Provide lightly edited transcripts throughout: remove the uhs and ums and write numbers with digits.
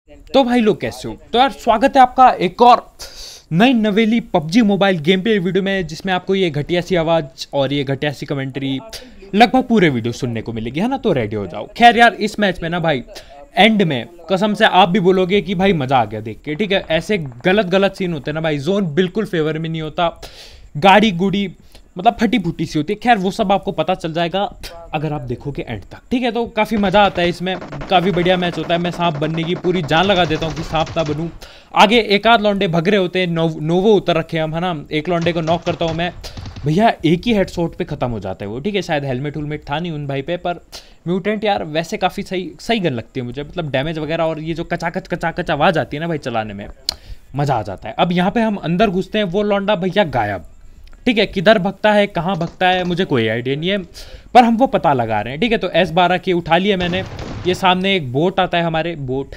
तो भाई लोग कैसे हो? तो यार स्वागत है आपका एक और नई नवेली PUBG mobile game play video में, जिसमें आपको ये घटिया सी आवाज़ और ये घटिया सी कमेंट्री लगभग पूरे वीडियो सुनने को मिलेगी, है ना। तो रेडी हो जाओ। खैर यार, इस मैच में ना भाई एंड में कसम से आप भी बोलोगे कि भाई मज़ा आ गया देख के, ठीक है। ऐसे गलत गलत सीन होते हैं ना भाई, जोन बिल्कुल फेवर में नहीं होता, गाड़ी गुड़ी मतलब फटी फूटी सी होती है। खैर वो सब आपको पता चल जाएगा अगर आप देखोगे एंड तक, ठीक है। तो काफ़ी मज़ा आता है इसमें, काफ़ी बढ़िया मैच होता है। मैं सांप बनने की पूरी जान लगा देता हूँ कि सांप ना बनूँ। आगे एक आध लौंडे भग रहे होते हैं, नोवो उतर रखे हम, है ना। एक लौंडे को नॉक करता हूँ मैं, भैया एक ही हेडशॉट पे ख़त्म हो जाता है वो, ठीक है। शायद हेलमेट उलमेट था नहीं उन भाई पे, पर म्यूटेंट यार वैसे काफ़ी सही सही गन लगती है मुझे, मतलब डैमेज वगैरह और ये जो कचाकच आवाज़ आती है ना भाई चलाने में, मज़ा आ जाता है। अब यहाँ पे हम अंदर घुसते हैं, वो लौंडा भैया गायब, ठीक है। किधर भगता है, कहाँ भगता है, मुझे कोई आइडिया नहीं है, पर हम वो पता लगा रहे हैं, ठीक है। तो S12 की उठा लिया मैंने। ये सामने एक बोट आता है, हमारे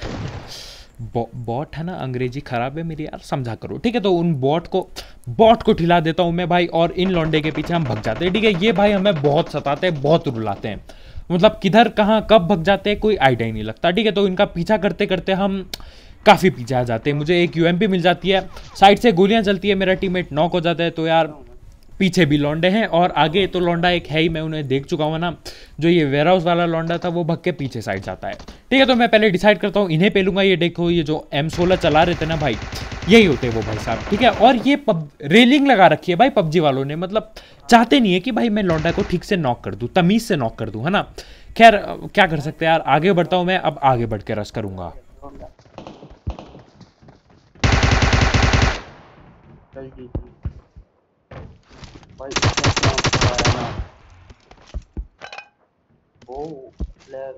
बॉट है ना, अंग्रेजी खराब है मेरी यार, समझा करो, ठीक है। तो उन बॉट को ठिला देता हूँ मैं भाई, और इन लौंडे के पीछे हम भग जाते हैं, ठीक है। ये भाई हमें बहुत सताते हैं, बहुत रुलाते हैं, मतलब किधर कहाँ कब भग जाते हैं कोई आइडिया ही नहीं लगता, ठीक है। तो इनका पीछा करते करते हम काफ़ी पीछे आ जाते हैं। मुझे एक UMP मिल जाती है, साइड से गोलियां चलती है, मेरा टीममेट नॉक हो जाता है। तो यार पीछे भी लौंडे हैं और आगे तो लौंडा एक है ही, मैं उन्हें देख चुका हूँ ना। जो ये वेयर हाउस वाला लौंडा था वो भग के पीछे साइड जाता है, ठीक है। तो मैं पहले डिसाइड करता हूँ इन्हें पेलूंगा। ये देखो, ये जो M16 चला रहे थे ना भाई, यही होते हैं वो भाई साहब, ठीक है। और ये रेलिंग लगा रखी है भाई पबजी वालों ने, मतलब चाहते नहीं है कि भाई मैं लौंडा को ठीक से नॉक कर दूँ, तमीज से नॉक कर दूँ, है ना। खैर क्या कर सकते हैं यार, आगे बढ़ता हूँ मैं, अब आगे बढ़ के रश करूंगा। जल्दी भाई इसमें इतना अच्छा है ना। ओ प्लेयर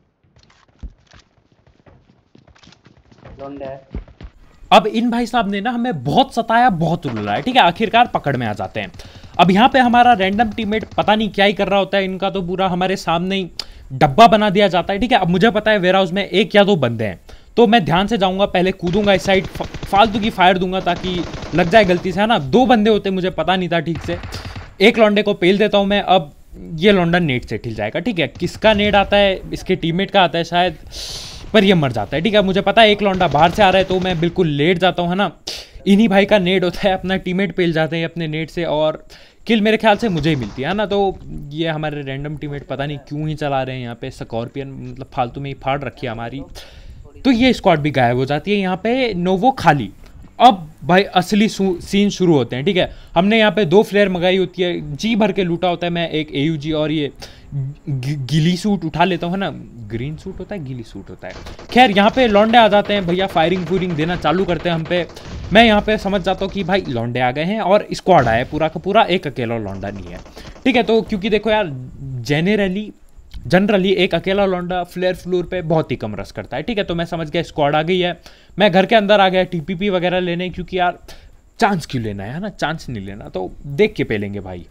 लोंडे अब इन भाई साहब ने ना हमें बहुत सताया, बहुत रुलाया, ठीक है। आखिरकार पकड़ में आ जाते हैं। अब यहाँ पे हमारा रैंडम टीममेट पता नहीं क्या ही कर रहा होता है, इनका तो पूरा हमारे सामने ही डब्बा बना दिया जाता है, ठीक है। अब मुझे पता है वेयर हाउस में एक या दो बंदे हैं, तो मैं ध्यान से जाऊंगा, पहले कूदूंगा इस साइड, फालतू की फायर दूंगा ताकि लग जाए गलती से, है ना। दो बंदे होते मुझे पता नहीं था ठीक से। एक लौंडे को पेल देता हूँ मैं। अब ये लौंडा नेट से ठिल जाएगा, ठीक है। किसका नेट आता है, इसके टीममेट का आता है शायद, पर ये मर जाता है, ठीक है। मुझे पता है एक लौंडा बाहर से आ रहा है, तो मैं बिल्कुल लेट जाता हूँ, है ना। इन्हीं भाई का नेट होता है, अपना टीममेट पेल जाते हैं अपने नेट से, और किल मेरे ख्याल से मुझे ही मिलती है ना। तो ये हमारे रैंडम टीममेट पता नहीं क्यों ही चला रहे हैं यहाँ पे स्कॉर्पियन, मतलब फालतू में ही फाड़ रखी है हमारी। तो ये स्क्वाड भी गायब हो जाती है, यहाँ पे नोवो खाली। अब भाई असली सीन शुरू होते हैं, ठीक है। हमने यहाँ पे 2 फ्लेयर मंगाई होती है, जी भर के लूटा होता है। मैं एक AUG और ये गिली सूट उठा लेता हूँ, है ना। ग्रीन सूट होता है, गिली सूट होता है। खैर यहाँ पे लौंडे आ जाते हैं भैया, फायरिंग फूरिंग देना चालू करते हैं हम पे। मैं यहाँ पे समझ जाता हूँ कि भाई लौंडे आ गए हैं और स्क्वाड आया है पूरा का पूरा, एक अकेला लौंडा नहीं है, ठीक है। तो क्योंकि देखो यार, जनरली एक अकेला लौंडा फ्लेयर फ्लोर पे बहुत ही कम रस करता है, ठीक है। तो मैं समझ गया स्क्वाड आ गई है। मैं घर के अंदर आ गया TPP वगैरह लेने, क्योंकि यार चांस क्यों लेना है ना, चांस नहीं लेना, तो देख के पेलेंगे भाई।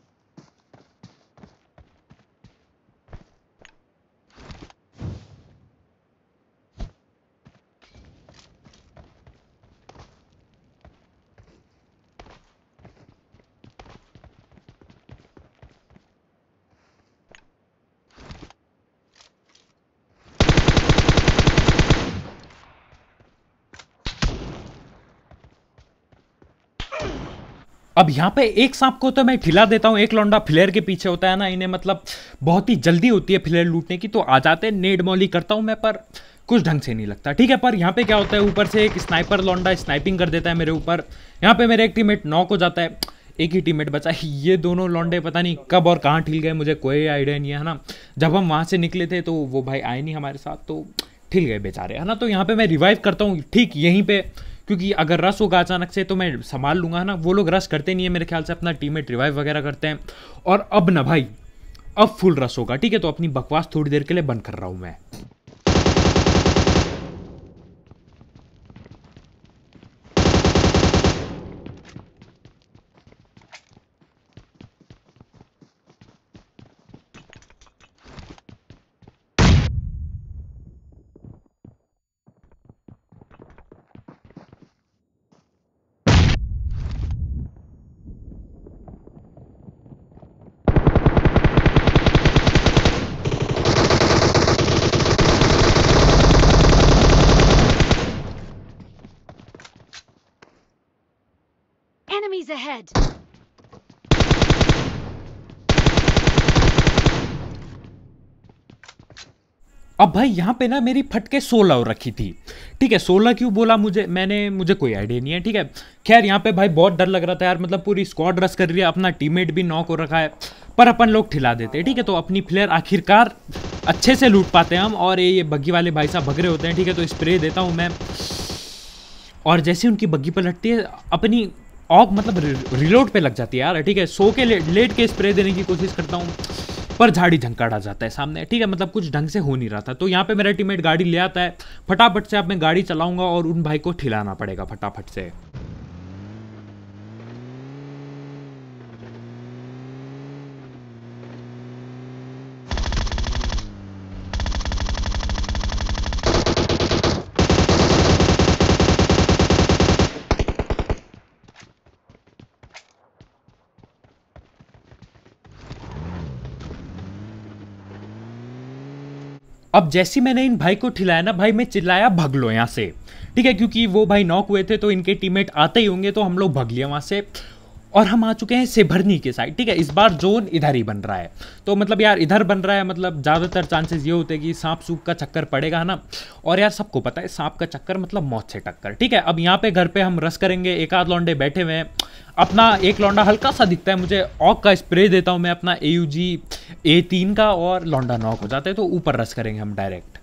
अब यहाँ पे एक सांप को तो मैं ठिला देता हूँ, एक लौंडा फ्लेयर के पीछे होता है ना, इन्हें मतलब बहुत ही जल्दी होती है फ्लेयर लूटने की, तो आ जाते हैं। नेड मॉली करता हूँ मैं, पर कुछ ढंग से नहीं लगता, ठीक है। पर यहाँ पे क्या होता है, ऊपर से एक स्नाइपर लौंडा स्नाइपिंग कर देता है मेरे ऊपर। यहाँ पे मेरे एक टीममेट नॉक हो जाता है, एक ही टीममेट बचा है। ये दोनों लौंडे पता नहीं कब और कहाँ ठिल गए, मुझे कोई आइडिया नहीं है ना। जब हम वहाँ से निकले थे तो वो भाई आए नहीं हमारे साथ, तो ठिल गए बेचारे, है ना। तो यहाँ पे मैं रिवाइव करता हूँ ठीक यहीं पे, क्योंकि अगर रश होगा अचानक से तो मैं संभाल लूंगा, है ना। वो लोग रश करते नहीं है मेरे ख्याल से, अपना टीममेट रिवाइव वगैरह करते हैं। और अब ना भाई, अब फुल रश होगा, ठीक है। तो अपनी बकवास थोड़ी देर के लिए बंद कर रहा हूं मैं। Enemies ahead! अब भाई यहाँ पे ना मेरी फटके 16 हो रखी थी। ठीक है, 16 क्यों बोला मुझे कोई आइडिया नहीं है। ठीक है, खैर यहाँ पे भाई बहुत डर लग रहा था यार, मतलब पूरी स्क्वाड रश कर रही है, अपना टीममेट भी नॉक हो रखा है, पर अपन लोग ठिला देते हैं। ठीक है, तो अपनी फ्लेयर आखिरकार अच्छे से लूट पाते हैं हम। और ये बग्गी वाले भाई साहब भग रहे होते हैं। ठीक है, तो स्प्रे देता हूँ मैं, और जैसे उनकी बग्गी पलटती है अपनी ऑग मतलब रिलोड पे लग जाती है यार। ठीक है, सो के लेट के स्प्रे देने की कोशिश करता हूँ, पर झाड़ी झंकाड़ आ जाता है सामने। ठीक है, मतलब कुछ ढंग से हो नहीं रहा था। तो यहाँ पे मेरा टीममेट गाड़ी ले आता है, फटाफट से अब मैं गाड़ी चलाऊंगा और उन भाई को ठिलाना पड़ेगा फटाफट से। अब जैसे मैंने इन भाई को ठिलाया ना भाई, मैं चिल्लाया भग लो यहाँ से। ठीक है, क्योंकि वो भाई नॉक हुए थे तो इनके टीममेट आते ही होंगे, तो हम लोग भग लिया वहाँ से। और हम आ चुके हैं सेभरनी के साइड। ठीक है, इस बार जोन इधर ही बन रहा है, तो मतलब यार इधर बन रहा है, मतलब ज़्यादातर चांसेस ये होते हैं कि सांप सूप का चक्कर पड़ेगा, है ना। और यार सबको पता है सांप का चक्कर मतलब मौत से टक्कर। ठीक है, अब यहाँ पे घर पे हम रस करेंगे, एक आध लौंडे बैठे हुए हैं। अपना एक लौंडा हल्का सा दिखता है मुझे, ऑक का स्प्रे देता हूँ मैं अपना AUG A3 का, और लौंडा नॉक हो जाता है, तो ऊपर रस करेंगे हम डायरेक्ट।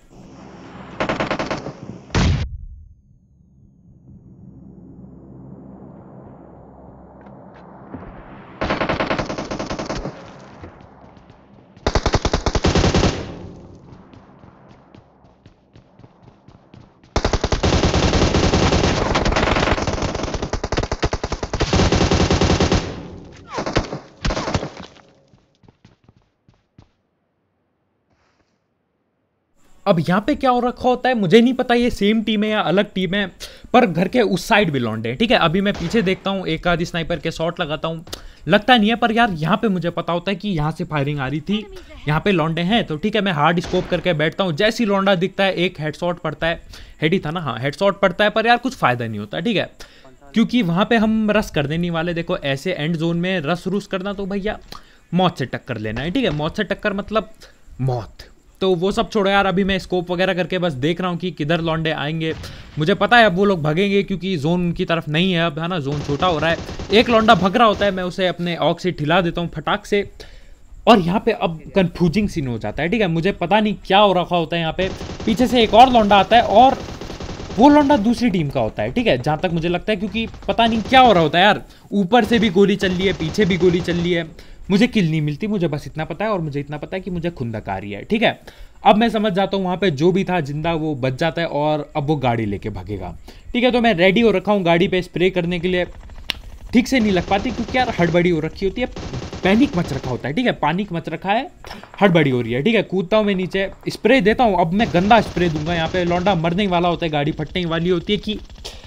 अब यहाँ पे क्या हो रखा होता है मुझे नहीं पता, ये सेम टीम है या अलग टीम है, पर घर के उस साइड भी लौंडे हैं। ठीक है, अभी मैं पीछे देखता हूँ, एक आधी स्नाइपर के शॉट लगाता हूँ, लगता नहीं है, पर यार यहाँ पे मुझे पता होता है कि यहाँ से फायरिंग आ रही थी, यहाँ पे लौंडे हैं। तो ठीक है, मैं हार्ड स्कोप करके बैठता हूँ, जैसी लौंडा दिखता है एक हेडशॉट पड़ता है, हेड ही था ना, हाँ हेडशॉट पड़ता है, पर यार कुछ फायदा नहीं होता। ठीक है, क्योंकि वहाँ पे हम रस करने नहीं वाले। देखो ऐसे एंड जोन में रस रूस करना तो भैया मौत से टक्कर लेना है। ठीक है, मौत से टक्कर मतलब मौत। तो वो सब छोड़ो यार, अभी मैं स्कोप वगैरह करके बस देख रहा हूँ कि किधर लौंडे आएंगे। मुझे पता है अब वो लोग भगेंगे, क्योंकि जोन उनकी तरफ नहीं है अब, है ना, जोन छोटा हो रहा है। एक लौंडा भग रहा होता है, मैं उसे अपने ऑक से ठिला देता हूँ फटाक से। और यहाँ पे अब कंफ्यूजिंग सीन हो जाता है। ठीक है, मुझे पता नहीं क्या हो रखा होता है यहाँ पे, पीछे से एक और लौंडा आता है, और वो लौंडा दूसरी टीम का होता है। ठीक है, जहाँ तक मुझे लगता है, क्योंकि पता नहीं क्या हो रहा होता है यार, ऊपर से भी गोली चल रही है, पीछे भी गोली चल रही है, मुझे किल नहीं मिलती। मुझे बस इतना पता है, और मुझे इतना पता है कि मुझे खुंदक आ रही है। ठीक है, अब मैं समझ जाता हूँ वहाँ पे जो भी था जिंदा वो बच जाता है, और अब वो गाड़ी लेके भागेगा। ठीक है, तो मैं रेडी हो रखा हूँ गाड़ी पे स्प्रे करने के लिए। ठीक से नहीं लग पाती क्योंकि यार हड़बड़ी हो रखी होती है, पैनिक मच रखा होता है। ठीक है, पैनिक मच रखा है, हड़बड़ी हो रही है। ठीक है, कूदता हूँ मैं नीचे, स्प्रे देता हूँ। अब मैं गंदा स्प्रे दूंगा, यहाँ पे लौंडा मरने वाला होता है, गाड़ी फटने वाली होती है कि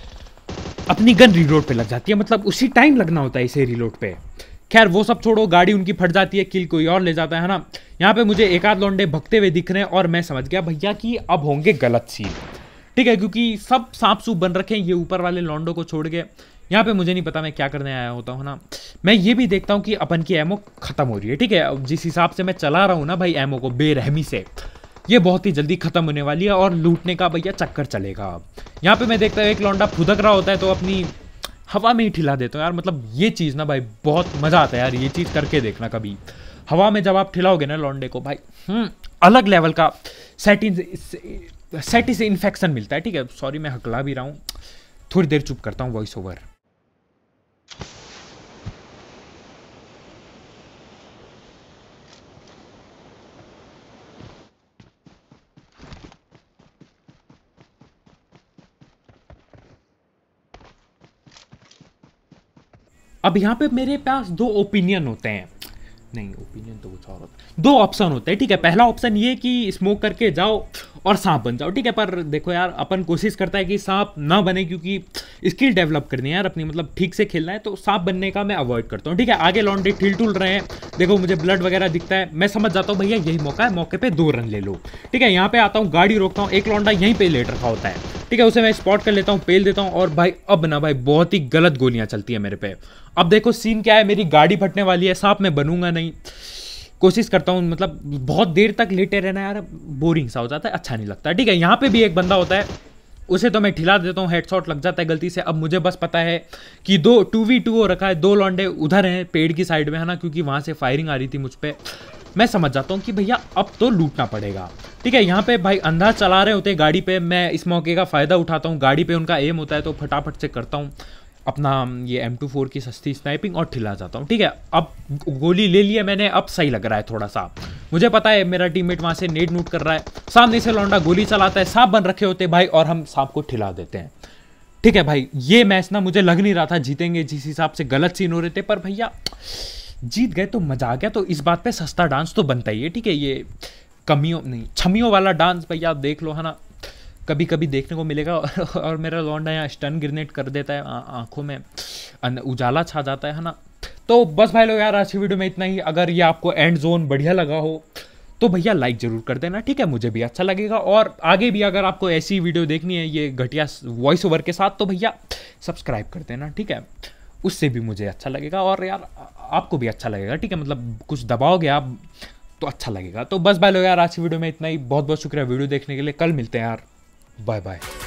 अपनी गन रिलोड पे लग जाती है, मतलब उसी टाइम लगना होता है इसे रिलोड पे। खैर वो सब छोड़ो, गाड़ी उनकी फट जाती है, किल कोई और ले जाता है ना। यहाँ पे मुझे एक आध लौंडे भगते हुए दिख रहे हैं, और मैं समझ गया भैया कि अब होंगे गलत सीन। ठीक है, क्योंकि सब सांप सूप बन रखे हैं, ये ऊपर वाले लौंडों को छोड़ के। यहाँ पे मुझे नहीं पता मैं क्या करने आया होता हूँ ना। मैं ये भी देखता हूँ कि अपन की एमओ खत्म हो रही है। ठीक है, जिस हिसाब से मैं चला रहा हूँ ना भाई एमओ को बेरहमी से, ये बहुत ही जल्दी खत्म होने वाली है, और लूटने का भैया चक्कर चलेगा अब। यहाँ पे मैं देखता हूँ एक लौंडा फुदक रहा होता है, तो अपनी हवा में ही ठिला देता हूँ यार। मतलब ये चीज़ ना भाई बहुत मज़ा आता है यार, ये चीज़ करके देखना कभी। हवा में जब आप ठिलाओगे ना लौंडे को भाई, अलग लेवल का सेटिस इन्फेक्शन मिलता है। ठीक है, सॉरी मैं हकला भी रहा हूँ, थोड़ी देर चुप करता हूँ, वॉइस ओवर। अब यहाँ पे मेरे पास दो ओपिनियन होते हैं, नहीं ओपिनियन तो कुछ और होता है, दो ऑप्शन होते हैं। ठीक है, पहला ऑप्शन ये कि स्मोक करके जाओ और सांप बन जाओ। ठीक है, पर देखो यार अपन कोशिश करता है कि सांप ना बने, क्योंकि स्किल डेवलप करनी है यार अपनी, मतलब ठीक से खेलना है, तो सांप बनने का मैं अवॉइड करता हूँ। ठीक है, आगे लॉन्डे ठिल टुल रहे हैं, देखो मुझे ब्लड वगैरह दिखता है, मैं समझ जाता हूँ भैया यही मौका है, मौके पे 2 रन ले लो। ठीक है, यहाँ पे आता हूँ, गाड़ी रोकता हूँ, एक लौंडा यहीं पे लेट रखा होता है। ठीक है, उसे मैं स्पॉट कर लेता हूँ, पेल देता हूँ, और भाई अब ना भाई बहुत ही गलत गोलियां चलती है मेरे पे। अब देखो सीन क्या है, मेरी गाड़ी फटने वाली है, सांप मैं बनूंगा नहीं, कोशिश करता हूँ, मतलब बहुत देर तक लेटे रहना यार बोरिंग सा हो जाता है, अच्छा नहीं लगता। ठीक है, यहाँ पे भी एक बंदा होता है, उसे तो मैं ठिला देता हूँ, हेडशॉट लग जाता है गलती से। अब मुझे बस पता है कि 2v2 हो रखा है, 2 लौंडे उधर हैं पेड़ की साइड में, है ना, क्योंकि वहाँ से फायरिंग आ रही थी मुझ पर। मैं समझ जाता हूँ कि भैया अब तो लूटना पड़ेगा। ठीक है, यहाँ पे भाई अंधा चला रहे होते हैं गाड़ी पे, मैं इस मौके का फ़ायदा उठाता हूँ, गाड़ी पे उनका एम होता है तो फटाफट से करता हूँ अपना ये M24 की सस्ती स्नाइपिंग और ठिला जाता हूँ। ठीक है, अब गोली ले लिया मैंने, अब सही लग रहा है थोड़ा सा। मुझे पता है मेरा टीममेट वहाँ से नेट नूट कर रहा है, सामने से लौंडा गोली चलाता है, सांप बन रखे होते भाई, और हम सांप को ठिला देते हैं। ठीक है भाई, ये मैच ना मुझे लग नहीं रहा था जीतेंगे, जिस हिसाब से गलत सीन हो रहे थे, पर भैया जीत गए तो मजा आ गया। तो इस बात पे सस्ता डांस तो बनता ही है। ठीक है, ये कमियों नहीं छमियों वाला डांस भैया आप देख लो, है ना, कभी कभी देखने को मिलेगा। और मेरा लौंडा यहाँ स्टन ग्रेनेड कर देता है, आंखों में उजाला छा जाता है ना। तो बस भाई लोग यार, आज की वीडियो में इतना ही। अगर ये आपको एंड जोन बढ़िया लगा हो तो भैया लाइक जरूर कर देना। ठीक है, मुझे भी अच्छा लगेगा, और आगे भी अगर आपको ऐसी वीडियो देखनी है ये घटिया वॉइस ओवर के साथ, तो भैया सब्सक्राइब कर देना। ठीक है, उससे भी मुझे अच्छा लगेगा, और यार आपको भी अच्छा लगेगा। ठीक है, मतलब कुछ दबाओगे आप तो अच्छा लगेगा। तो बस भाई लोग यार, आज की वीडियो में इतना ही। बहुत बहुत शुक्रिया वीडियो देखने के लिए, कल मिलते हैं यार, बाय बाय।